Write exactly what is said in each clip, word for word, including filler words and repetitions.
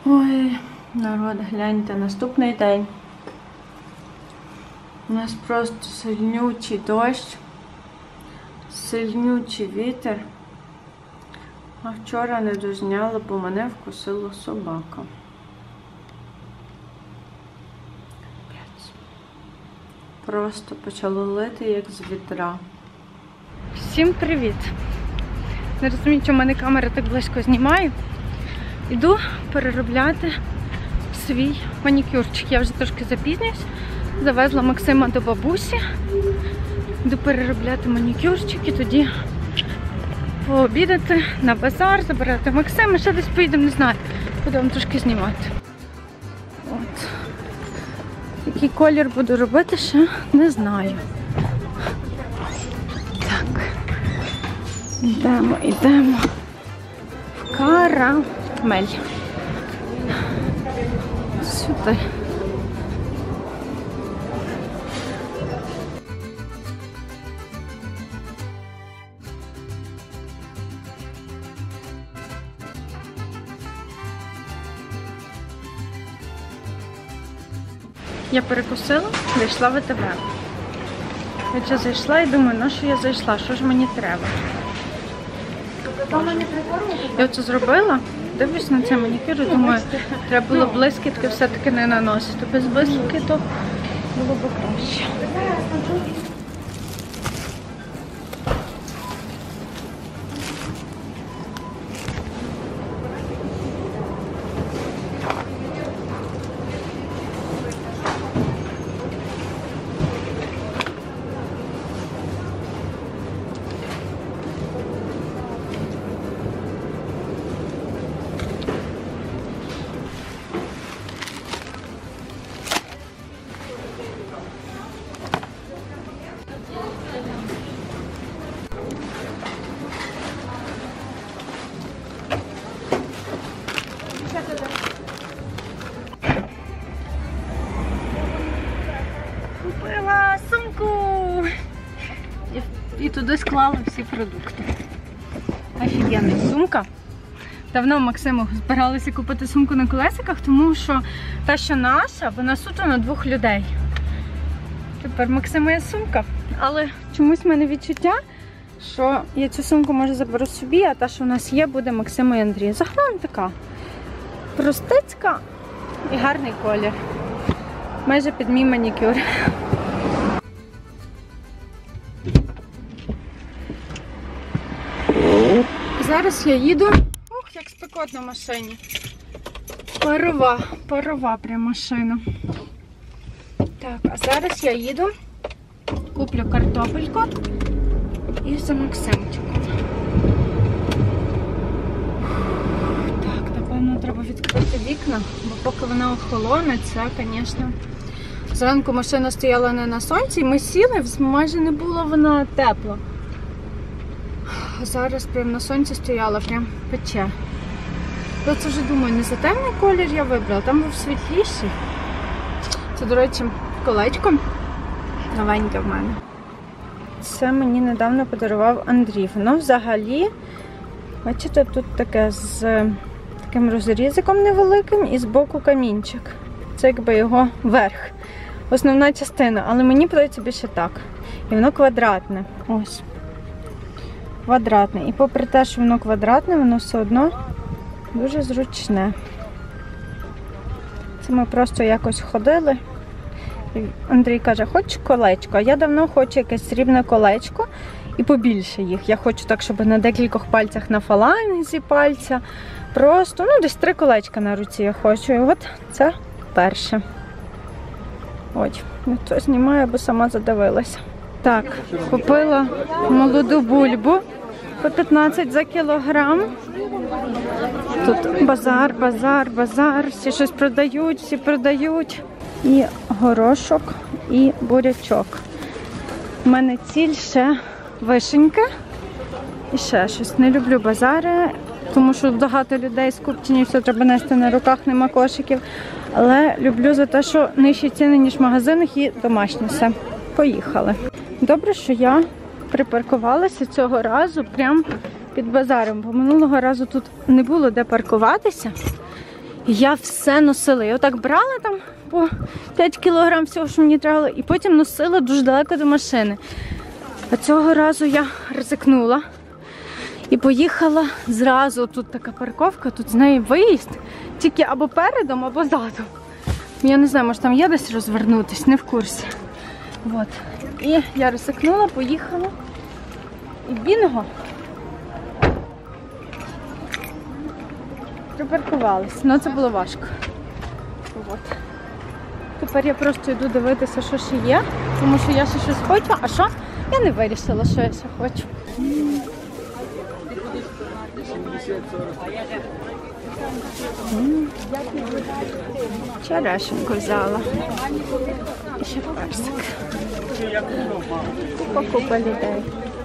Ой, народ, гляньте, наступний день. У нас просто сильнючий дощ, сильнючий вітер. А вчора не дозняла, бо мене вкусила собака. Просто почало лити, як з вітра. Всім привіт! Не розумію, чому в мене камера так близько знімає. Іду переробляти свій манікюрчик. Я вже трошки запізнююсь. Завезла Максима до бабусі. Іду переробляти манікюрчик і тоді пообідати на базар, забирати Максима. Ще десь поїдемо, не знаю. Буду вам трошки знімати. От. Який колір буду робити, ще не знаю. Так. Йдемо, йдемо. В Карамель. Сюди. Я перекусила, зайшла в АТБ. Я зайшла і думаю, на що я зайшла, що ж мені треба? Я оце зробила, дивлюсь на цей манікюр і думаю, треба було блискітки все-таки не наносити. Без блискітки то було б краще. Купила сумку і, і туди склала всі продукти. Офігенна сумка. Давно Максиму збиралися купити сумку на колесиках, тому що та, що наша, вона суто на двох людей. Тепер Максима є сумка, але чомусь в мене відчуття, що я цю сумку може заберу собі, а та, що в нас є, буде Максима і Андрія. Загалом така простицька і гарний колір. Майже під мій манікюр. Зараз я їду. Ух, як спекотно в машині. Парова, парова прям машина. Так, а зараз я їду, куплю картопельку і за Максимчиком. Так, напевно, треба відкрити вікна, бо поки вона охолоне, це, звісно. Зранку машина стояла не на сонці, і ми сіли, майже не було вона тепла. А зараз прям на сонці стояла, прям пече. Я це вже думаю, не за темний колір я вибрала, там був світліший. Це, до речі, колечко новеньке в мене. Це мені недавно подарував Андрій. Воно взагалі, бачите, тут таке з таким розрізиком невеликим і збоку камінчик. Це якби його верх. Основна частина, але мені подобається більше так. І воно квадратне. Ось. Квадратне. І попри те, що воно квадратне, воно все одно дуже зручне. Це ми просто якось ходили. І Андрій каже, хочеш колечко? А я давно хочу якесь срібне колечко і побільше їх. Я хочу так, щоб на декількох пальцях на фаланзі пальця. Просто, ну, десь три колечка на руці я хочу. І от це перше. Ой, я то знімаю, бо сама задивилася. Так, купила молоду бульбу по п'ятнадцять за кілограм. Тут базар, базар, базар, всі щось продають, всі продають. І горошок, і бурячок. У мене ціль ще вишеньки і ще щось. Не люблю базари, тому що багато людей скупчені, все треба нести на руках, нема кошиків. Але люблю за те, що нижчі ціни, ніж в магазинах, і домашнє все. Поїхали. Добре, що я припаркувалася цього разу прямо під базаром, бо минулого разу тут не було де паркуватися. І я все носила. Я отак брала там по п'ять кілограм всього, що мені треба, і потім носила дуже далеко до машини. А цього разу я ризикнула і поїхала зразу. Тут така парковка, тут з неї виїзд тільки або передом, або задом. Я не знаю, може там є десь розвернутись, не в курсі. От. І я ризикнула, поїхала. І бінго! Припаркувалися. Ну це було важко. От. Тепер я просто йду дивитися, що ще є, тому що я ще щось хочу, а що? Я не вирішила, що я ще хочу. Черешеньку взяла. І ще персик. Покупа людей.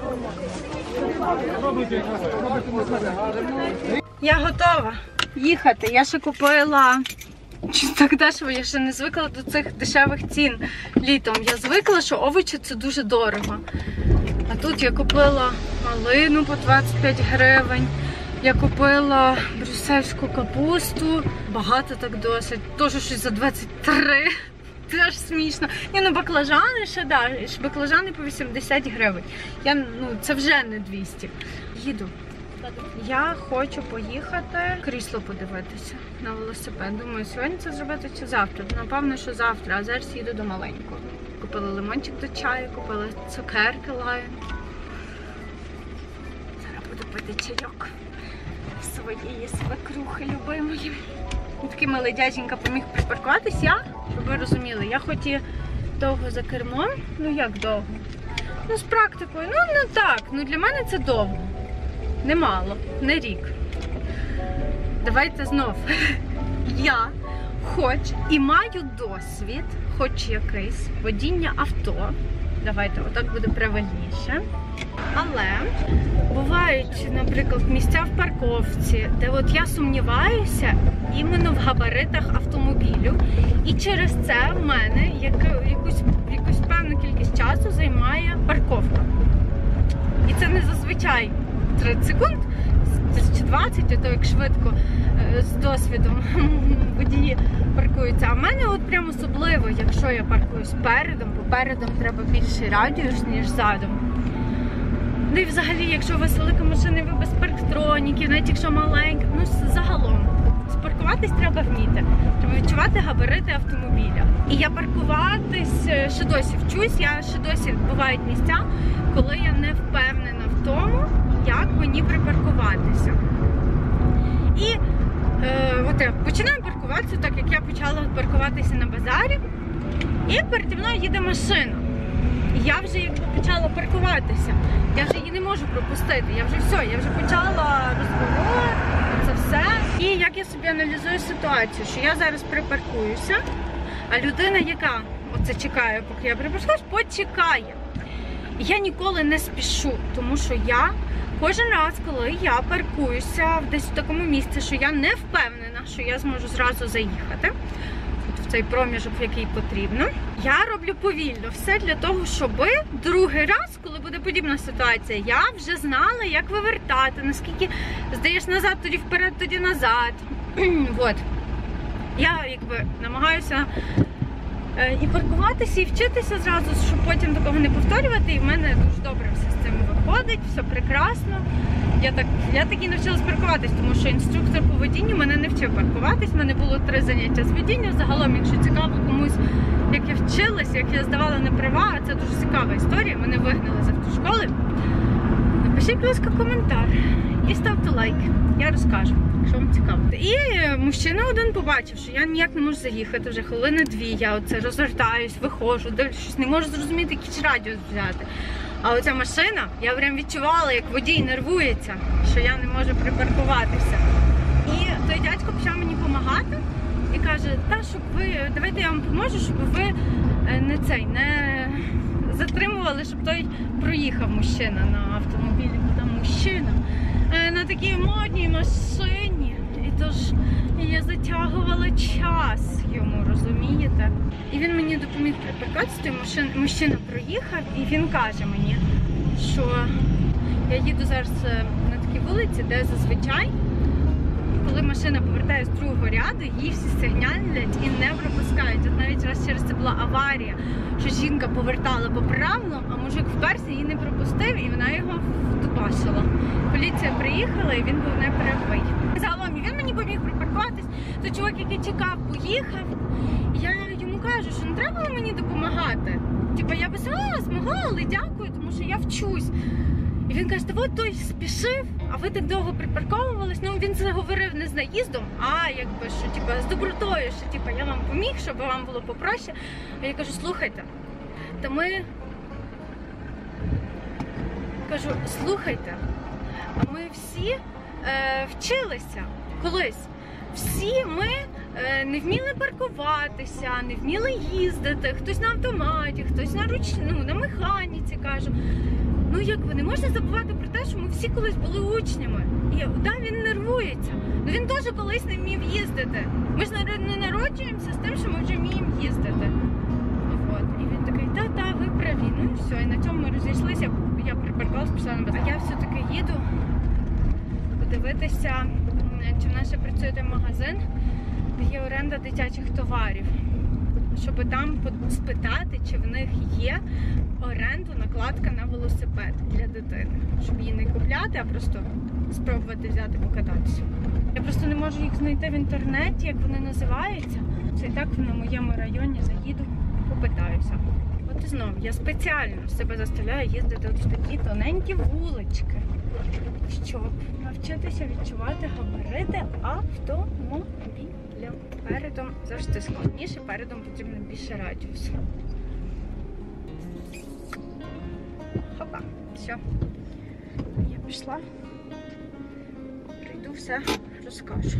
Я готова їхати. Я ще купила... Так дешево, я ще не звикла до цих дешевих цін літом. Я звикла, що овочі це дуже дорого. А тут я купила малину по двадцять п'ять гривень. Я купила брюссельську капусту. Багато так досить. Теж щось за двадцять три. Теж смішно. Ні, ну баклажани ще, да, баклажани по вісімдесят гривень. Я, ну, це вже не двісті. Їду. Я хочу поїхати крісло подивитися на велосипед. Думаю, сьогодні це зробити чи завтра? Напевно, що завтра, а зараз їду до маленького. Купила лимончик до чаю, купила цукерки Lion. Зараз буду пити чайок своєї свекрухи любимої. Такий малий дяденька поміг припаркуватись. Я, щоб ви розуміли, я хоч і довго за кермом, ну як довго? Ну з практикою, ну не так, ну для мене це довго. Немало, не рік. Давайте знов. Я хоч і маю досвід, хоч якийсь, водіння авто. Давайте, отак буде правильніше. Але бувають, наприклад, місця в парковці, де от я сумніваюся іменно в габаритах автомобілю. І через це в мене яку, якусь, якусь певну кількість часу займає парковка. І це не зазвичай тридцять секунд, чи двадцять, а то як швидко з досвідом водії паркуються. А в мене от прям особливо, якщо я паркуюсь передом, бо передом треба більший радіус, ніж задом. Ну і взагалі, якщо у вас велика машина, ви без парктроніків, навіть якщо маленька, ну загалом, спаркуватись треба вміти. Треба відчувати габарити автомобіля. І я паркуватись ще досі вчусь, я ще досі бувають місця, коли я не впевнена в тому, як мені припаркуватися. І е, от я починаю паркуватися, так як я почала паркуватися на базарі, і переді мною їде машина. І я вже якби почала паркуватися, я вже її не можу пропустити, я вже все, я вже почала розворот, це все. І як я собі аналізую ситуацію, що я зараз припаркуюся, а людина, яка оце чекає, поки я припаркуюсь, почекає. І я ніколи не спішу, тому що я кожен раз, коли я паркуюся десь в такому місці, що я не впевнена, що я зможу зразу заїхати в цей проміжок, в який потрібно, я роблю повільно. Все для того, щоб другий раз, коли буде подібна ситуація, я вже знала, як вивертати, наскільки здаєш назад, тоді вперед, тоді назад. От. Я якби намагаюся і паркуватися, і вчитися зразу, щоб потім такого не повторювати. І в мене дуже добре все з цим виходить, все прекрасно. Я так, я так і навчилась паркуватись, тому що інструктор по водінню мене не вчив паркуватись. У мене було три заняття з водіння. Загалом, якщо цікаво комусь, як я вчилась, як я здавала на права, це дуже цікава історія. Мене вигнали з автошколи. Напишіть, будь ласка, коментар і ставте лайк. Я розкажу, якщо вам цікаво. І мужчина один побачив, що я ніяк не можу заїхати, вже хвилини дві, я оце розвертаюсь, виходжу, дивлюсь, не можу зрозуміти, який ж радіус взяти. А оця машина, я прям відчувала, як водій нервується, що я не можу припаркуватися. І той дядько почав мені допомагати і каже, та, щоб ви, давайте я вам поможу, щоб ви не цей, не затримували, щоб той проїхав мужчина на автомобілі, бо там мужчина на такій модній машині. І тож я затягувала час йому, розумієте? І він мені допоміг припаркуватися, мужчина проїхав, і він каже мені, що я їду зараз на такій вулиці, де зазвичай, коли машина повертає повертаю з другого ряду, її всі сигналять і не пропускають. От навіть раз через це була аварія, що жінка повертала по правилам, а мужик вперся, її не пропустив, і вона його вдубасила. Поліція приїхала, і він був неправий. Загалом, і він мені поміг припаркуватись, то чувак, який чекав, поїхав. Я йому кажу, що не треба було мені допомагати. Типа, я би сама змогла, але дякую, тому що я вчусь. І він каже, та от той спішив, а ви так довго припарковувались. Ну, він це говорив не з наїздом, а якби, що, типа, з добротою, що, типа, я вам поміг, щоб вам було попроще. А я кажу, слухайте, та ми... Кажу, слухайте, а ми всі е, вчилися колись. Всі ми е, не вміли паркуватися, не вміли їздити, хтось на автоматі, хтось на руч... ну, на механіці, кажу. Ну як ви, не можна забувати про те, що ми всі колись були учнями. І да, він нервується, але він теж колись не вмів їздити. Ми ж не народжуємося з тим, що ми вже вміємо їздити. От. І він такий, та-та, ви праві. Ну і все, і на цьому ми розійшлися, я припаркувалася, пішла на базар. А я все-таки їду подивитися, чи в нас ще працює той магазин, де є оренда дитячих товарів. Щоб там спитати, чи в них є оренду, накладка на велосипед для дитини. Щоб її не купляти, а просто спробувати взяти, покататися. Я просто не можу їх знайти в інтернеті, як вони називаються. Це і так на моєму районі заїду, попитаюся. От і знову, я спеціально себе заставляю їздити в такі тоненькі вулички, щоб навчитися відчувати габарити автомобіля. Передом завжди складніше, передом потрібно більше радіусу. Хопа, все. Я пішла. Прийду, все розкажу.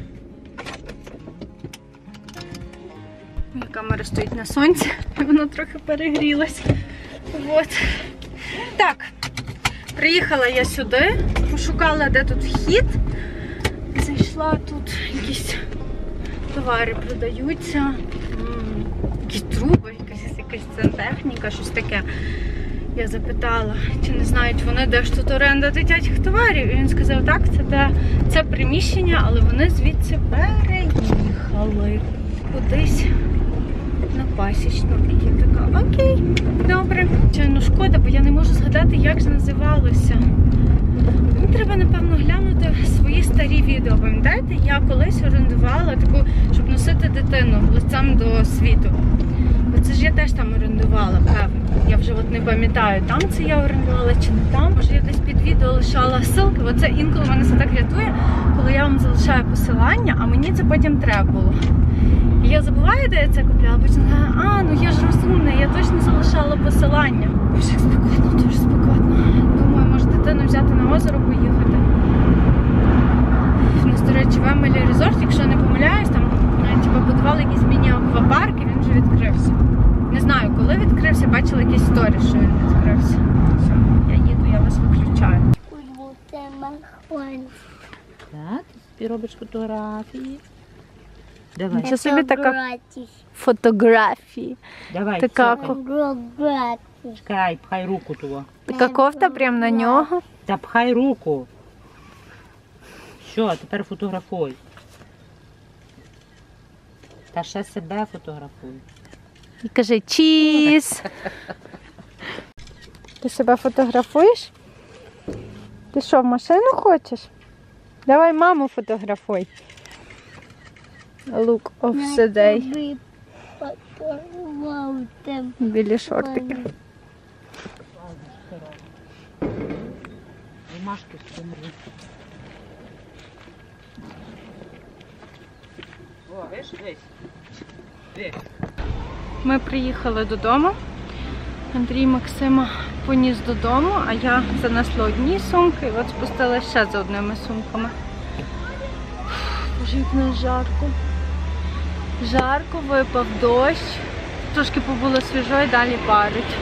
Моя камера стоїть на сонці, і воно трохи перегрілось. От. Так, приїхала я сюди, пошукала, де тут вхід. Зайшла, тут якісь товари продаються, якісь труби, якась, якась сантехніка, щось таке. Я запитала, чи не знають вони, де ж тут оренда дитячих товарів. І він сказав, так, це, те, це приміщення, але вони звідси переїхали кудись на Пасічну. І я така, окей, добре. Чайно шкода, бо я не можу згадати, як ж називалося. Мені треба, напевно, глянути свої старі відео. Пам'ятаєте, я колись орендувала таку, щоб носити дитину лицем до світу. Бо це ж я теж там орендувала, певно. Я вже от не пам'ятаю, там це я орендувала чи не там. Може, я десь під відео лишала ссылки. Оце інколи мене це так рятує, коли я вам залишаю посилання, а мені це потім треба було. І я забуваю, де я це купляла, потім кажу, а, ну я ж розумна, я точно залишала посилання. Боже, як спекотно, дуже спекотно. Думаю, може дитину взяти на озеро, поїхати. У нас, до речі, в Емелі Резорт, якщо не помиляюсь, там типу, будували якісь міні-аквапарк, і він вже відкрився. Не знаю, коли відкрився, бачила якісь сторі, що він відкрився. Все, я їду, я вас виключаю. Так, ти робиш фотографії. Давай. Це собі така фотографії. Давай, така, чекай, пхай руку того. така кофта прямо на нього. Та пхай руку. Що, тепер фотографуй. Та ще себе фотографуй. І каже, чіз. Ти себе фотографуєш? Ти що, в машину хочеш? Давай маму фотографуй. Look of the day. Білі шортики. Бумажки скумрі. О, виш, виш. Виш. Ми приїхали додому. Андрій Максима поніс додому, а я занесла одні сумки і от спустилася ще за одними сумками. Боже, як нас жарко. Жарко, випав дощ. Трошки побуло свіжо і далі парить.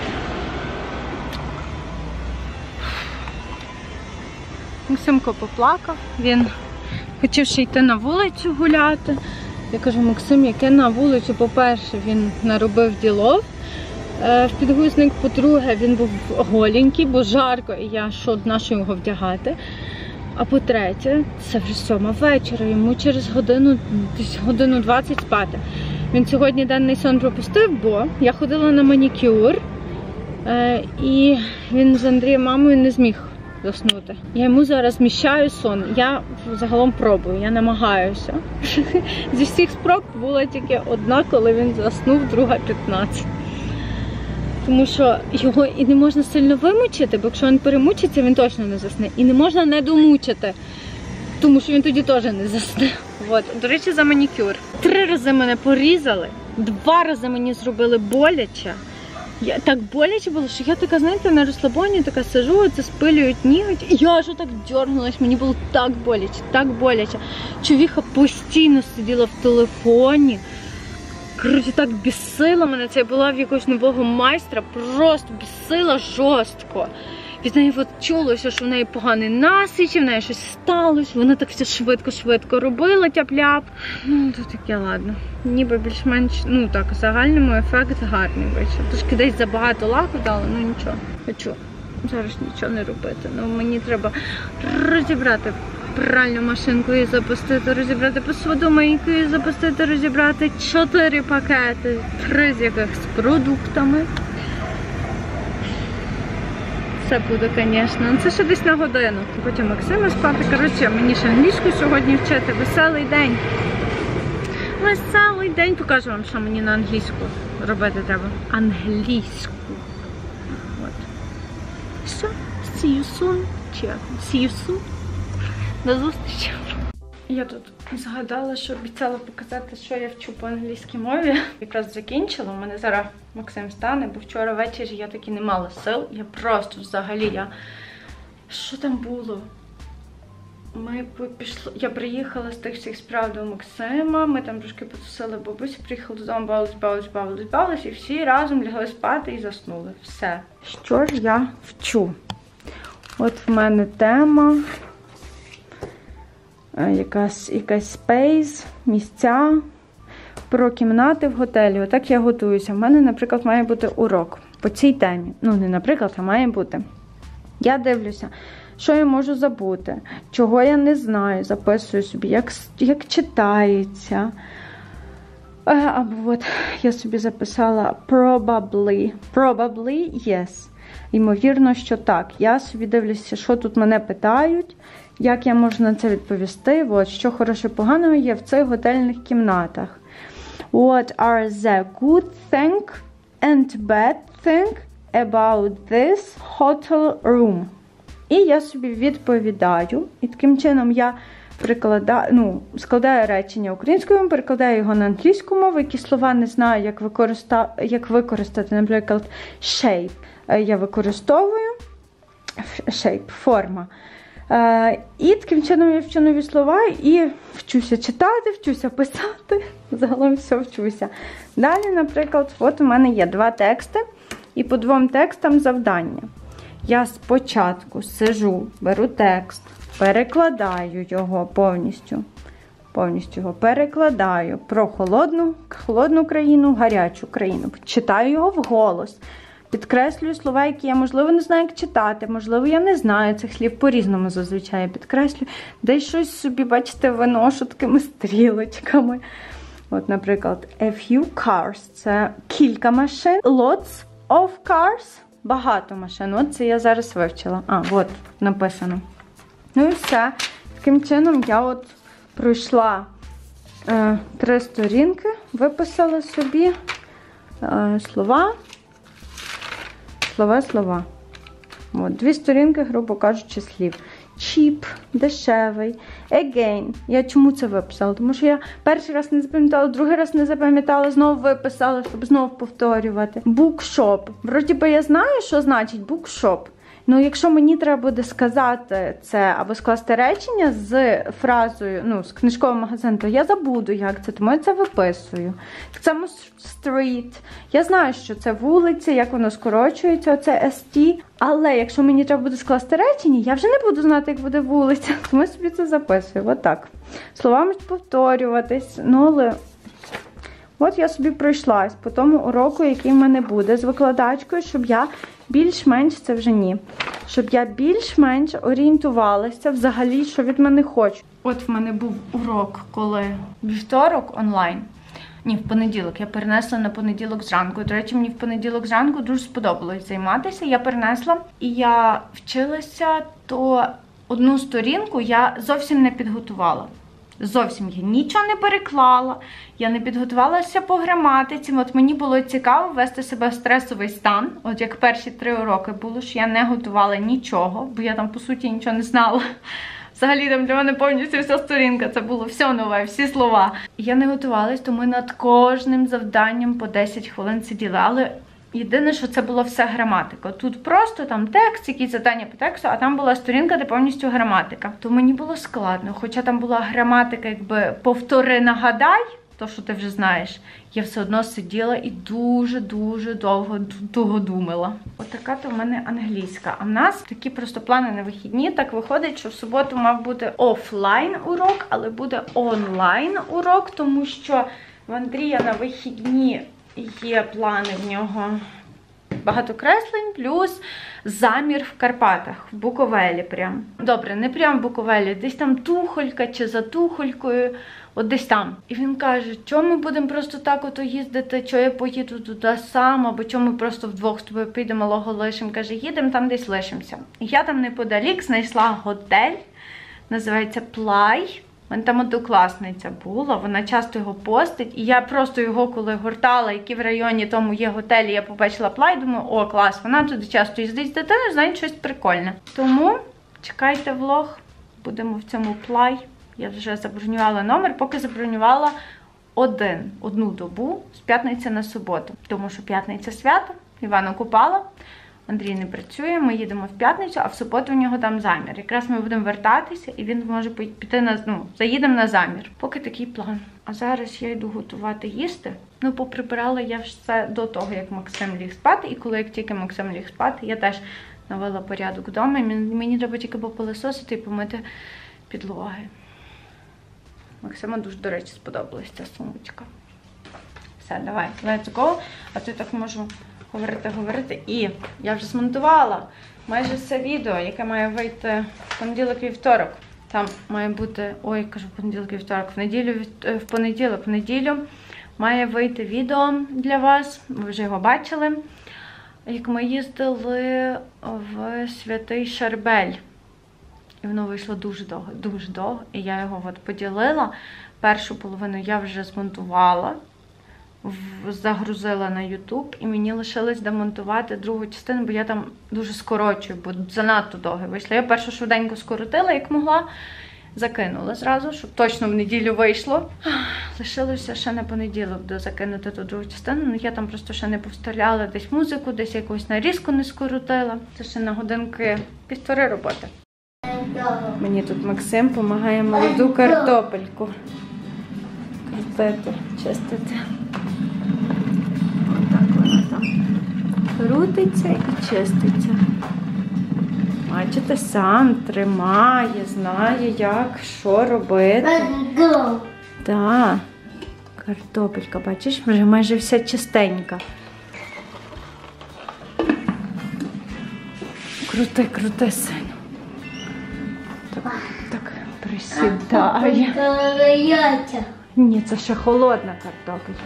Максимко поплакав. Він хотів ще йти на вулицю гуляти. Я кажу, Максим, яке на вулицю? По-перше, він наробив ділов в підгузник. По-друге, він був голенький, бо жарко, і я що, нащо його вдягати. А по-третє, це вже сьома вечора, йому через годину, десь годину двадцять спати. Він сьогодні денний сон пропустив, бо я ходила на манікюр, е, і він з Андрієм мамою не зміг заснути. Я йому зараз зміщаю сон. Я загалом пробую, я намагаюся. Зі всіх спроб була тільки одна, коли він заснув, друга п'ятнадцять. Тому що його і не можна сильно вимучити, бо якщо він перемучиться, він точно не засне. І не можна не домучити, тому що він тоді теж не засне. От. До речі, за манікюр. Три рази мене порізали, два рази мені зробили боляче. Я, так боляче було, що я така, знаєте, на розслабоні така сижу, це спилюють ніготь, і я аж отак дьорнулась, мені було так боляче, так боляче. Човіха постійно сиділа в телефоні. Коротше, так бісила мене, це я була в якогось нового майстра, просто бісила жорстко. Від неї от чулося, що в неї поганий настрій, чи в неї щось сталося, вона так все швидко-швидко робила, тяп-ляп. Ну, то таке, ладно. Ніби більш-менш, ну так, в загальному ефект гарний вийшов. Трошки десь забагато лаку дала, ну нічого. Хочу зараз нічого не робити, ну мені треба розібрати пральну машинку і запустити, розібрати посудомийку і запустити, розібрати чотири пакети, три з яких з продуктами. Це буде, звісно. Це ще десь на годину. Потім Максима спати. Коротше, мені ще англійську сьогодні вчити. Веселий день. Веселий день. Покажу вам, що мені на англійську робити треба. Англійську. От. Все. See you soon. Чи see you soon. До зустрічі. Я тут згадала, що обіцяла показати, що я вчу по англійській мові. Якраз закінчила. У мене зараз Максим стане, бо вчора ввечері я таки не мала сил. Я просто взагалі, я... Що там було? Ми пішли... Я приїхала з тих всіх справ до Максима, ми там трошки потусили бабусі, приїхали додому, бавились, бавились, бавились, бавились, і всі разом лягли спати і заснули. Все. Що ж я вчу? От в мене тема. Якась, якась space, місця, про кімнати в готелі. Отак я готуюся. В мене, наприклад, має бути урок по цій темі. Ну, не наприклад, а має бути. Я дивлюся, що я можу забути, чого я не знаю, записую собі, як, як читається. Або от я собі записала probably. Probably yes. Ймовірно, що так. Я собі дивлюся, що тут мене питають, як я можу на це відповісти. От, що хороше, поганого є в цих готельних кімнатах. What are the good thing and bad thing about this hotel room? І я собі відповідаю. І таким чином я прикладаю, ну, складаю речення українською, перекладаю його на англійську мову, які слова не знаю, як, використа... як використати. Наприклад, shape я використовую. Shape, форма. Е, і таким чином я вчу нові слова і вчуся читати, вчуся писати. Загалом все вчуся. Далі, наприклад, от у мене є два тексти. І по двом текстам завдання. Я спочатку сижу, беру текст, перекладаю його повністю. Повністю його перекладаю про холодну, холодну країну, гарячу країну. Читаю його вголос. Підкреслюю слова, які я, можливо, не знаю, як читати. Можливо, я не знаю цих слів. По-різному зазвичай я підкреслюю. Десь щось собі, бачите, виношу такими стрілочками. От, наприклад, a few cars – це кілька машин. Lots of cars – багато машин. От це я зараз вивчила. А, от, написано. Ну і все. Таким чином я от пройшла е, три сторінки, виписала собі е, слова. Слова, слова. От, дві сторінки, грубо кажучи, слів. Cheap, дешевий. Again. Я чому це виписала? Тому що я перший раз не запам'ятала, другий раз не запам'ятала, знову виписала, щоб знову повторювати. Bookshop. Вроді би я знаю, що значить bookshop. Ну, якщо мені треба буде сказати це або скласти речення з фразою, ну, з книжкового магазину, то я забуду, як це, тому я це виписую. Так само street. Я знаю, що це вулиця, як воно скорочується, оце ес ті. Але якщо мені треба буде скласти речення, я вже не буду знати, як буде вулиця, тому я собі це записую. Отак. Слова можуть повторюватись, ну, але... От я собі пройшлась по тому уроку, який в мене буде з викладачкою, щоб я більш-менш це вже ні. щоб я більш-менш орієнтувалася взагалі, що від мене хочуть. От в мене був урок, коли вівторок онлайн. Ні, в понеділок. Я перенесла на понеділок зранку. До речі, мені в понеділок зранку дуже сподобалось займатися. Я перенесла і я вчилася, то одну сторінку я зовсім не підготувала. Зовсім я нічого не переклала, я не підготувалася по граматиці. От мені було цікаво ввести себе в стресовий стан. От як перші три уроки було, що я не готувала нічого, бо я там, по суті, нічого не знала. Взагалі там для мене повністю вся сторінка, це було все нове, всі слова. Я не готувалась, тому ми над кожним завданням по десять хвилин сиділи. Але єдине, що це була все граматика. Тут просто там текст, якісь завдання по тексту, а там була сторінка, де повністю граматика. То мені було складно, хоча там була граматика, якби повтори, нагадай, то, що ти вже знаєш, я все одно сиділа і дуже-дуже довго довго думала. Отака то в мене англійська. А в нас такі просто плани на вихідні. Так виходить, що в суботу мав бути офлайн урок, але буде онлайн урок, тому що в Андрія на вихідні є плани в нього багато креслень, плюс замір в Карпатах, в Буковелі прям. Добре, не прям в Буковелі, десь там Тухолька чи за Тухолькою, от десь там. І він каже, що ми будемо просто так ото їздити, що я поїду туди сам, або що ми просто вдвох з тобою підемо, малого лишимо. Каже, їдемо там десь лишимося. І я там неподалік знайшла готель, називається Плай. У мене там однокласниця була, вона часто його постить, і я просто його, коли гортала, які в районі тому є готелі, я побачила Плай, думаю, о, клас, вона туди часто їздить з дитиною, знає щось прикольне. Тому чекайте влог, будемо в цьому Плай. Я вже забронювала номер, поки забронювала один, одну добу з п'ятниці на суботу. Тому що п'ятниця свято, Івана Купала. Андрій не працює, ми їдемо в п'ятницю, а в суботу в нього там замір. Якраз ми будемо вертатися, і він може піти на, ну, заїдемо на замір. Поки такий план. А зараз я йду готувати їсти. Ну, поприбирала я все до того, як Максим ліг спати. І коли як тільки Максим ліг спати, я теж навела порядок вдома. Мені, мені треба тільки попилисосити і помити підлоги. Максиму дуже, до речі, сподобалась ця сумочка. Все, давай, let's go. А то я так можу говорити, говорити. І я вже змонтувала майже все відео, яке має вийти в понеділок і вівторок. Там має бути, ой, кажу, понеділок і вівторок, в неділю, в понеділок, в неділю має вийти відео для вас. Ви вже його бачили. Як ми їздили в Святий Шарбель. І воно вийшло дуже довго, дуже довго. І я його от поділила. Першу половину я вже змонтувала, загрузила на ютуб. І мені лишилось демонтувати другу частину, бо я там дуже скорочую, бо занадто довго вийшло. Я першу швиденько скоротила, як могла. Закинула зразу, щоб точно в неділю вийшло. Лишилося ще на понеділок дозакинути ту другу частину. Ну, я там просто ще не повставляла десь музику, десь якусь нарізку не скоротила. Це ще на годинки півтори роботи. Мені тут Максим допомагає молоду картопельку крутити, чистити. Отак вона там крутиться і чиститься. Бачите, сам тримає, знає, як, що робити. Так, картопелька, бачиш, вже майже вся чистенька. Крути, крути, сину. Так, так, присідає. Ні, це ще холодна картопелька.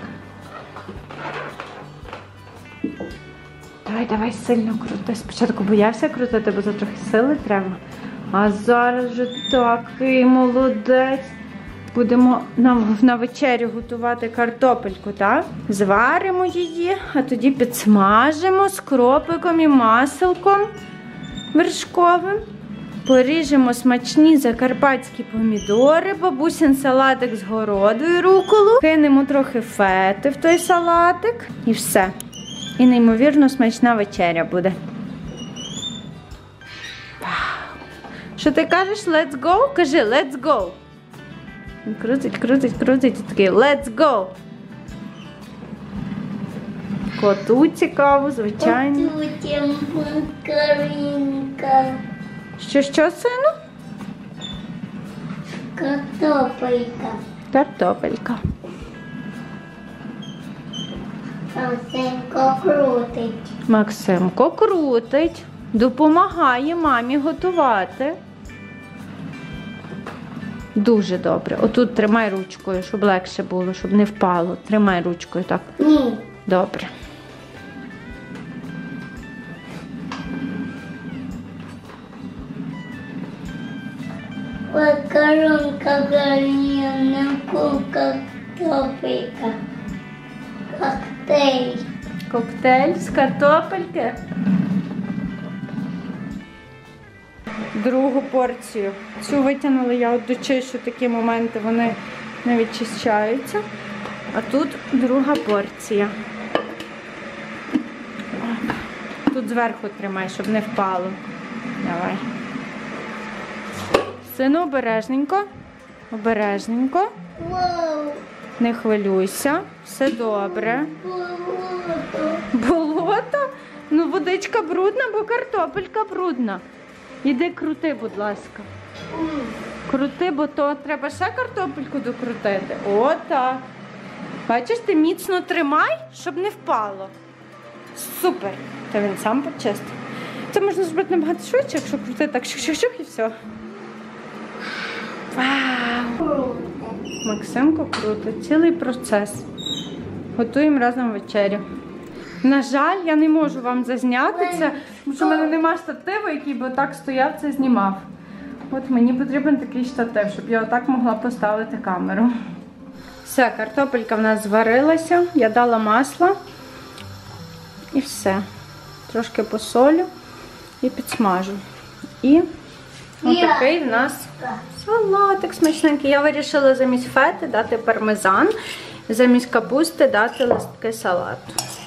Давай, давай сильно крути. Спочатку боявся крутити, бо за трохи сили треба. А зараз вже такий молодець. Будемо нам на вечерю готувати картопельку, так? Зваримо її, а тоді підсмажимо з кропиком і маселком вершковим. Поріжемо смачні закарпатські помідори, бабусин салатик з городу і руколу. Кинемо трохи фети в той салатик і все. І неймовірно смачна вечеря буде. Що ти кажеш? Let's go? Кажи, let's go. Крутить, крутить, крутить і такий let's go. Коту цікаво, звичайно. Що, що, сину? Картопелька. Картопелька. Максимко крутить. Максимко крутить. Допомагає мамі готувати. Дуже добре. Отут тримай ручкою, щоб легше було, щоб не впало. Тримай ручкою, так. Ні. Добре. Макаронка гарнірна, картопелька. Коктейль. Коктейль з картопельки. Другу порцію. Цю витягнула, я от дочищу такі моменти, вони не відчищаються. А тут друга порція. Тут зверху тримай, щоб не впало. Давай. Сину, обережненько. Обережненько. Вау. Не хвилюйся. Все добре. Болото. Болото? Ну, водичка брудна, бо картопелька брудна. Іди крути, будь ласка. Крути, бо то треба ще картопельку докрутити. О, так. Бачиш, ти міцно тримай, щоб не впало. Супер. Та він сам почистив. Це можна зробити набагато швидше, якщо крути так шух-шух-шух і все. Вау! Максимко крутить. Цілий процес. Готуємо разом вечерю. На жаль, я не можу вам зазняти це, тому що в мене немає штативу, який би отак стояв, це знімав. От мені потрібен такий штатив, щоб я отак могла поставити камеру. Все, картопелька в нас зварилася, я дала масло і все. Трошки посолю і підсмажу. І отакий в нас салатик смачненький. Я вирішила замість фети дати пармезан, замість капусти дати листки салату.